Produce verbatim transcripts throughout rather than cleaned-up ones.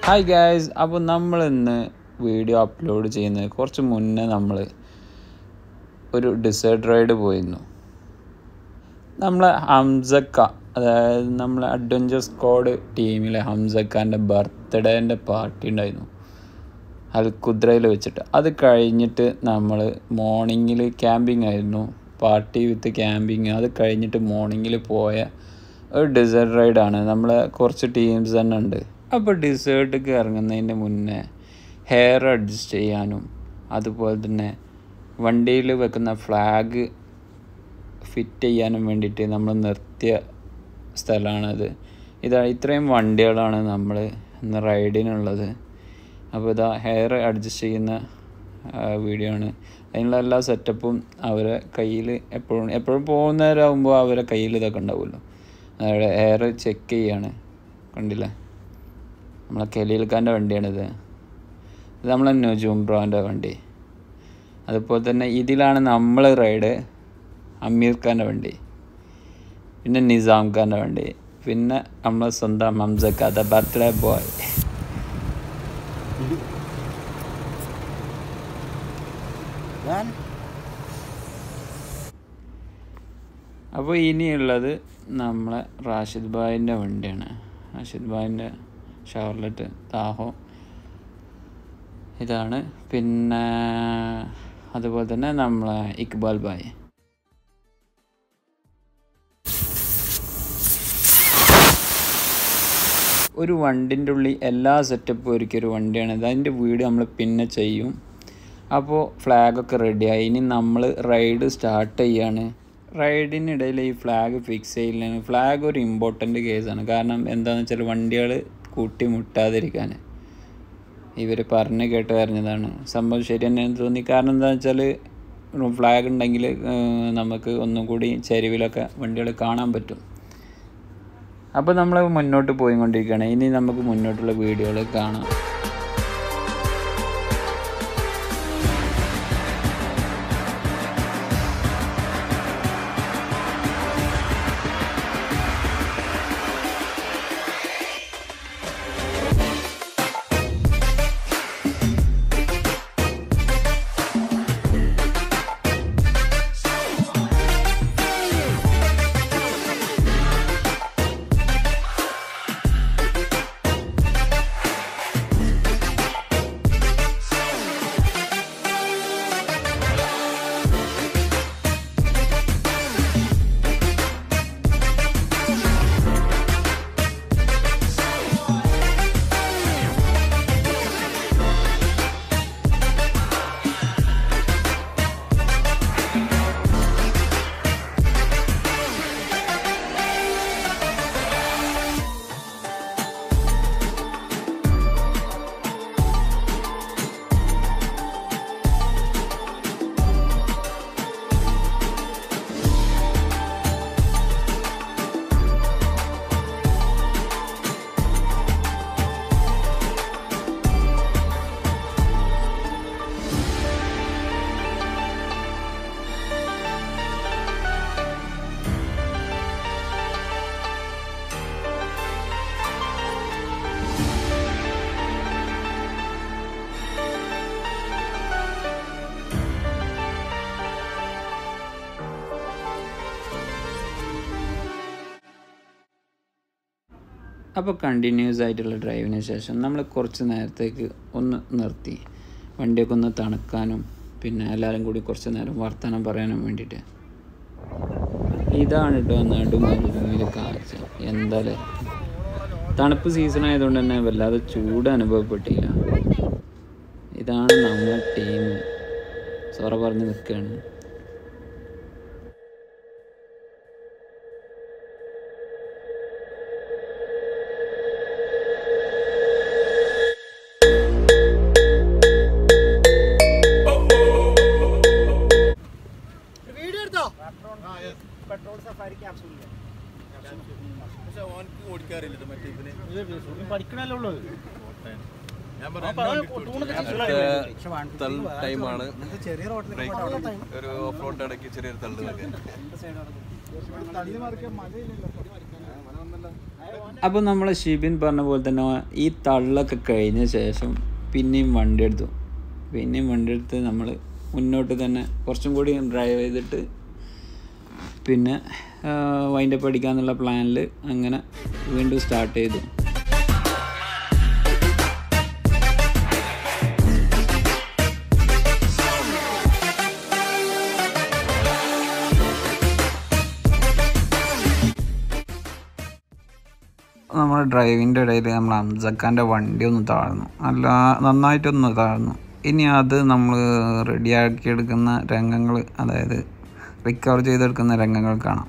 Hi guys, അപ്പോൾ നമ്മൾ ഇന്ന് വീഡിയോ അപ്ലോഡ് ചെയ്യുന്നത് കുറച്ച് മുന്നേ നമ്മൾ ഒരു ഡിസേർട്ട് റൈഡ് പോയിരുന്നു. നമ്മളെ ഹംസക്ക, അതായത് നമ്മളെ അഡ്വഞ്ചർ സ്ക്വാഡ് ടീമിലെ ഹംസക്കാൻ്റെ ബർത്ത്ഡേൻ്റെ പാർട്ടി ഉണ്ടായിരുന്നു അൽക്കുദ്രയിൽ വെച്ചിട്ട്. അത് കഴിഞ്ഞിട്ട് നമ്മൾ മോർണിംഗിൽ ക്യാമ്പിംഗ് ആയിരുന്നു, പാർട്ടി വിത്ത് ക്യാമ്പിങ്. അത് കഴിഞ്ഞിട്ട് മോർണിംഗിൽ പോയ ഒരു ഡിസേർട്ട് റൈഡാണ്. നമ്മളെ കുറച്ച് ടീംസ് തന്നെ ഉണ്ട്. അപ്പോൾ ഡിസേർട്ടിക്ക് ഇറങ്ങുന്നതിൻ്റെ മുന്നേ ഹെയർ അഡ്ജസ്റ്റ് ചെയ്യാനും അതുപോലെ തന്നെ വണ്ടിയിൽ വെക്കുന്ന ഫ്ലാഗ് ഫിറ്റ് ചെയ്യാനും വേണ്ടിയിട്ട് നമ്മൾ നിർത്തിയ സ്ഥലമാണത്. ഇതാ ഇത്രയും വണ്ടികളാണ് നമ്മൾ ഇന്ന് റൈഡിനുള്ളത്. അപ്പോൾ ഇതാ ഹെയർ അഡ്ജസ്റ്റ് ചെയ്യുന്ന വീഡിയോ ആണ്. അതിനുള്ള എല്ലാ സെറ്റപ്പും അവരെ കയ്യിൽ എപ്പോഴും എപ്പോഴും പോകുന്നവരാകുമ്പോൾ അവരെ കയ്യിൽ ഇതൊക്കെ ഉണ്ടാവുമല്ലോ. അതായത് ഹെയർ ചെക്ക് ചെയ്യാണ്. കണ്ടില്ലേ, നമ്മളെ ഖലീൽ ഖാൻ്റെ വണ്ടിയാണിത്. ഇത് നമ്മളെ നുജൂം ബ്രോൻ്റെ വണ്ടി. അതുപോലെ തന്നെ ഇതിലാണ് നമ്മൾ റൈഡ് അമീർ ഖാൻ്റെ വണ്ടി, പിന്നെ നിസാം ഖാൻ്റെ വണ്ടി, പിന്നെ നമ്മളെ സ്വന്തം ഹംസക്ക ദ ബർത്ത്ഡേ ബോയ്. അപ്പോൾ ഇനിയുള്ളത് നമ്മളെ റാഷിദ് ഭായിൻ്റെ വണ്ടിയാണ്. റാഷിദ് ഭായിൻ്റെ ഷവർലെറ്റ് താഹോ ഇതാണ്. പിന്നെ അതുപോലെ തന്നെ നമ്മളെ ഇക്ബാൽ ഭായ്. ഒരു വണ്ടിൻ്റെ ഉള്ളിൽ എല്ലാ സെറ്റപ്പും ഒരുക്കിയൊരു വണ്ടിയാണ് ഇത്. അതിൻ്റെ വീഡിയോ നമ്മൾ പിന്നെ ചെയ്യും. അപ്പോൾ ഫ്ലാഗൊക്കെ റെഡിയായി. ഇനി നമ്മൾ റൈഡ് സ്റ്റാർട്ട് ചെയ്യാണ്. റൈഡിനിടയിൽ ഈ ഫ്ലാഗ് ഫിക്സ് ചെയ്യില്ല. ഫ്ലാഗ് ഒരു ഇമ്പോർട്ടൻ്റ് കേസാണ്. കാരണം എന്താണെന്ന് വെച്ചാൽ വണ്ടികൾ കൂട്ടി മുട്ടാതിരിക്കാൻ ഇവർ പറഞ്ഞ് കേട്ട് പറഞ്ഞതാണ്. സംഭവം ശരി തന്നെയെന്ന് തോന്നി. കാരണം എന്താണെന്ന് വെച്ചാൽ ഫ്ലാഗ് ഉണ്ടെങ്കിൽ നമുക്ക് ഒന്നും കൂടി ചരിവിലൊക്കെ വണ്ടികൾ കാണാൻ പറ്റും. അപ്പോൾ നമ്മൾ മുന്നോട്ട് പോയിക്കൊണ്ടിരിക്കുകയാണ്. ഇനി നമുക്ക് മുന്നോട്ടുള്ള വീഡിയോകൾ കാണാം. അപ്പോൾ കണ്ടിന്യൂസ് ആയിട്ടുള്ള ഡ്രൈവിന് ശേഷം നമ്മൾ കുറച്ച് നേരത്തേക്ക് ഒന്ന് നിർത്തി വണ്ടിയൊക്കെ ഒന്ന് തണുക്കാനും പിന്നെ എല്ലാവരും കൂടി കുറച്ച് നേരം വർത്തമാനം പറയാനും വേണ്ടിയിട്ട്. ഇതാണ് കേട്ടോ നടുമരുഭൂമിയിൽ കാഴ്ച. എന്തായാലും തണുപ്പ് സീസൺ ആയതുകൊണ്ട് തന്നെ വല്ലാതെ ചൂട് അനുഭവപ്പെട്ടില്ല. ഇതാണ് നമ്മുടെ ടീം സോറ പറഞ്ഞ് നിൽക്കുകയാണ്. पेट्रोल सफारी कैप्सूल है अच्छा वन की ഓടിക്കാറില്ല ഇത് മറ്റേ ഇതിനെ ഇത് പഠിക്കണല്ലേ ഉള്ളത് ഞാൻ പറഞ്ഞു ടൈം ആണ് ചെറിയ റോഡിൽ ഒരു ഓഫ് റോഡ് ഇടയ്ക്ക് ചെറിയൊരു തള്ളു തള്ളി മറിക്കാൻ മഴയില്ലല്ലോ മഴ വന്നല്ലോ അപ്പോൾ നമ്മൾ ഷിബിൻ പറഞ്ഞ പോലെ തന്നെ ഈ തള്ളൊക്കെ കഴിഞ്ഞ ശേഷം പിന്നെയും വണ്ടി എടുത്തു പിന്നെയും വണ്ടി എടുത്ത് നമ്മൾ മുന്നോട്ട് തന്നെ കുറച്ചും കൂടി ഡ്രൈവ് ചെയ്തിട്ട് പിന്നെ വൈൻഡപ്പ് അടിക്കാന്നുള്ള പ്ലാനിൽ അങ്ങനെ വീണ്ടും സ്റ്റാർട്ട് ചെയ്തു. നമ്മുടെ ഡ്രൈവിൻ്റെ ഇടയിൽ നമ്മൾ ഹംസക്കാൻ്റെ വണ്ടി ഒന്ന് താഴ്ന്നു, അല്ല നന്നായിട്ടൊന്ന് താഴ്ന്നു. ഇനി അത് നമ്മൾ റെഡിയാക്കിയെടുക്കുന്ന രംഗങ്ങൾ, അതായത് റിക്കവർ ചെയ്തെടുക്കുന്ന രംഗങ്ങൾ കാണാം.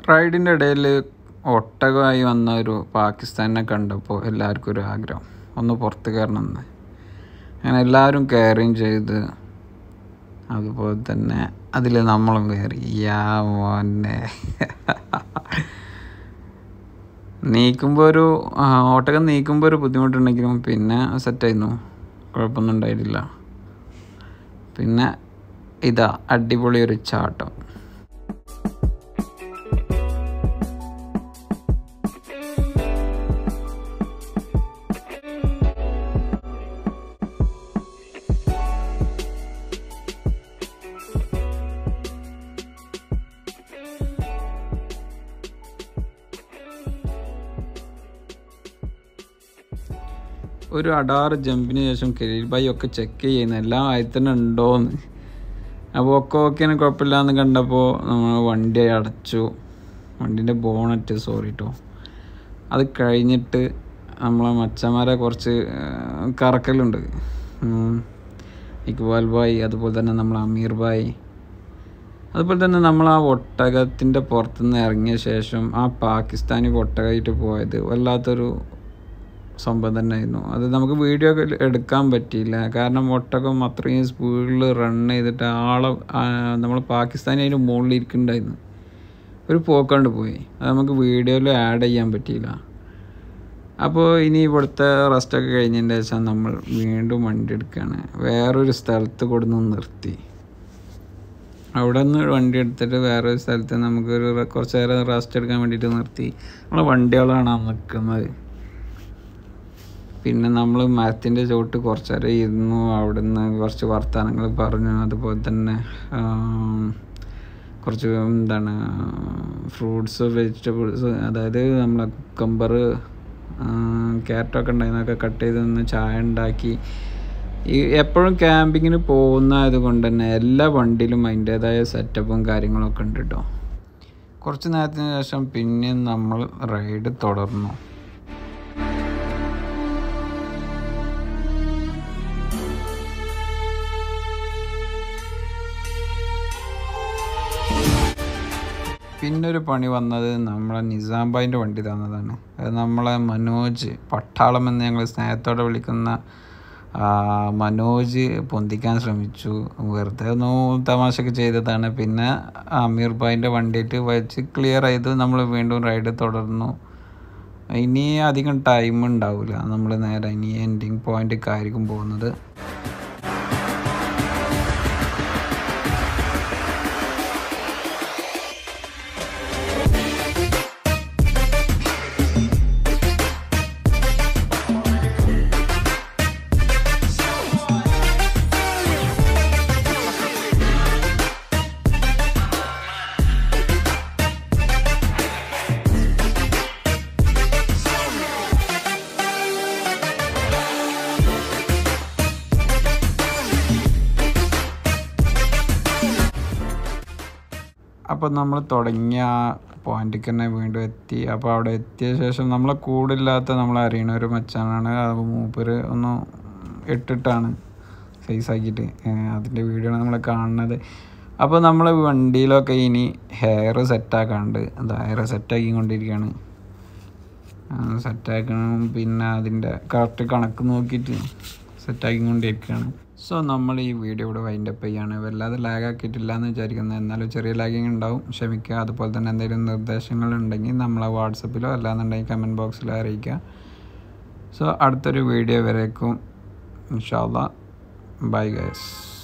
റൈഡിൻ്റെ ഇടയിൽ ഒട്ടകമായി വന്ന ഒരു പാകിസ്ഥാനെ കണ്ടപ്പോൾ എല്ലാവർക്കും ഒരു ആഗ്രഹം ഒന്ന് പുറത്ത് കയറണമെന്ന്. അങ്ങനെ എല്ലാവരും കയറുകയും ചെയ്ത് അതുപോലെ തന്നെ അതിൽ നമ്മളും കയറി. യാ മോനെ നീക്കുമ്പോൾ ഒരു ഒട്ടകം നീക്കുമ്പോൾ ഒരു ബുദ്ധിമുട്ടുണ്ടെങ്കിലും പിന്നെ സെറ്റായിരുന്നു, കുഴപ്പമൊന്നും ഉണ്ടായിട്ടില്ല. പിന്നെ ഇതാ അടിപൊളി ഒരു ചാട്ടം. ഒരു അടാറ് ജമ്പിന് ശേഷം കരീൽ ഭായി ഒക്കെ ചെക്ക് ചെയ്യുന്ന എല്ലാം ആയത്തന്നെ ഉണ്ടോയെന്ന്. അപ്പോൾ ഒക്കെ ഓക്കേനെ കുഴപ്പമില്ല എന്ന് കണ്ടപ്പോൾ നമ്മൾ വണ്ടി അടച്ചു. വണ്ടീൻ്റെ ബോണറ്റ് സോറി കേട്ടോ. അത് കഴിഞ്ഞിട്ട് നമ്മളെ മച്ചന്മാരെ കുറച്ച് കറക്കലുണ്ട്. ഇക്ബാൽ ഭായി, അതുപോലെ തന്നെ നമ്മൾ അമീർ ഭായി, അതുപോലെ തന്നെ നമ്മൾ ആ ഒട്ടകത്തിൻ്റെ പുറത്തുനിന്ന് ഇറങ്ങിയ ശേഷം ആ പാകിസ്ഥാനി ഒട്ടകമായിട്ട് പോയത് വല്ലാത്തൊരു സംഭവം തന്നെയായിരുന്നു. അത് നമുക്ക് വീഡിയോ എടുക്കാൻ പറ്റിയില്ല, കാരണം ഒട്ടകം അത്രയും സ്പീഡിൽ റൺ ചെയ്തിട്ട് ആളെ നമ്മൾ പാകിസ്ഥാനി അതിൻ്റെ മുകളിൽ ഇരിക്കുന്നുണ്ടായിരുന്നു. ഒരു പോക്കാണ്ട് പോയി, അത് നമുക്ക് വീഡിയോയിൽ ആഡ് ചെയ്യാൻ പറ്റിയില്ല. അപ്പോൾ ഇനി ഇവിടുത്തെ റെസ്റ്റൊക്കെ കഴിഞ്ഞതിൻ്റെ ശേഷം നമ്മൾ വീണ്ടും വണ്ടി എടുക്കുകയാണ്. വേറൊരു സ്ഥലത്ത് കൊടുന്ന് നിർത്തി. അവിടെ നിന്ന് വണ്ടി എടുത്തിട്ട് വേറൊരു സ്ഥലത്ത് നമുക്കൊരു കുറച്ച് നേരം റെസ്റ്റ് എടുക്കാൻ വേണ്ടിയിട്ട് നിർത്തി. നമ്മളെ വണ്ടികളാണ് നിൽക്കുന്നത്. പിന്നെ നമ്മൾ മരത്തിൻ്റെ ചോട്ട് കുറച്ച് നേരം ഇരുന്നു. അവിടെ നിന്ന് കുറച്ച് വർത്തമാനങ്ങൾ പറഞ്ഞു. അതുപോലെ തന്നെ കുറച്ച് എന്താണ് ഫ്രൂട്ട്സ്, വെജിറ്റബിൾസ്, അതായത് നമ്മളെ കുക്കമ്പർ, ക്യാരറ്റൊക്കെ ഉണ്ടായിരുന്നതൊക്കെ കട്ട് ചെയ്ത് നിന്ന് ചായ ഉണ്ടാക്കി. ഈ എപ്പോഴും ക്യാമ്പിങ്ങിന് പോകുന്നത് കൊണ്ട് തന്നെ എല്ലാ വണ്ടിയിലും അതിൻ്റേതായ സെറ്റപ്പും കാര്യങ്ങളൊക്കെ ഉണ്ട് കേട്ടോ. കുറച്ച് നേരത്തിന് ശേഷം പിന്നെയും നമ്മൾ റൈഡ് തുടർന്നു. പിന്നൊരു പണി വന്നത് നമ്മളെ നിസാം ഭായിൻ്റെ വണ്ടി തന്നതാണ്. അത് നമ്മളെ മനോജ് പട്ടാളം എന്ന് ഞങ്ങൾ സ്നേഹത്തോടെ വിളിക്കുന്ന മനോജ് പൊന്തിക്കാൻ ശ്രമിച്ചു. വെറുതെ ഒന്ന് തമാശയൊക്കെ ചെയ്തതാണ്. പിന്നെ അമീർ ഭായിൻ്റെ വണ്ടിയായിട്ട് വെച്ച് ക്ലിയർ ചെയ്ത് നമ്മൾ വീണ്ടും റൈഡ് തുടർന്നു. ഇനി അധികം ടൈം ഉണ്ടാവില്ല, നമ്മൾ നേരെ ഇനി എൻഡിങ് പോയിൻ്റൊക്കെയായിരിക്കും പോകുന്നത്. അപ്പോൾ നമ്മൾ തുടങ്ങിയ പോയിന്റിൽ തന്നെ വീണ്ടും എത്തി. അപ്പോൾ അവിടെ എത്തിയ ശേഷം നമ്മളെ കൂടില്ലാത്ത നമ്മളെ അറിയണ ഒരു മച്ചാനാണ്. അത് മൂപ്പര് ഒന്ന് ഇട്ടിട്ടാണ് സൈസാക്കിയിട്ട് അതിൻ്റെ വീഡിയോ ആണ് നമ്മൾ കാണുന്നത്. അപ്പോൾ നമ്മൾ വണ്ടിയിലൊക്കെ ഇനി ഹെയർ സെറ്റാക്കാണ്ട് അത് ഹെയർ സെറ്റാക്കിക്കൊണ്ടിരിക്കുകയാണ്. സെറ്റാക്കണം, പിന്നെ അതിൻ്റെ കറക്റ്റ് കണക്ക് നോക്കിയിട്ട് സെറ്റാക്കിക്കൊണ്ടിരിക്കുകയാണ്. സോ നമ്മൾ ഈ വീഡിയോ ഇവിടെ വൈൻഡപ്പ് ചെയ്യാണ്. വല്ലാതെ ലാഗ് ആക്കിയിട്ടില്ല എന്ന് വിചാരിക്കുന്നത്, എന്നാലും ചെറിയ ലാഗിങ് ഉണ്ടാവും, ക്ഷമിക്കുക. അതുപോലെ തന്നെ എന്തെങ്കിലും നിർദ്ദേശങ്ങളുണ്ടെങ്കിൽ നമ്മളെ വാട്സപ്പിലോ അല്ലാന്നുണ്ടെങ്കിൽ കമൻറ്റ് ബോക്സിലോ അറിയിക്കുക. സോ അടുത്തൊരു വീഡിയോ വരേക്കും ഇൻഷാ അല്ലാഹ്. Bye guys.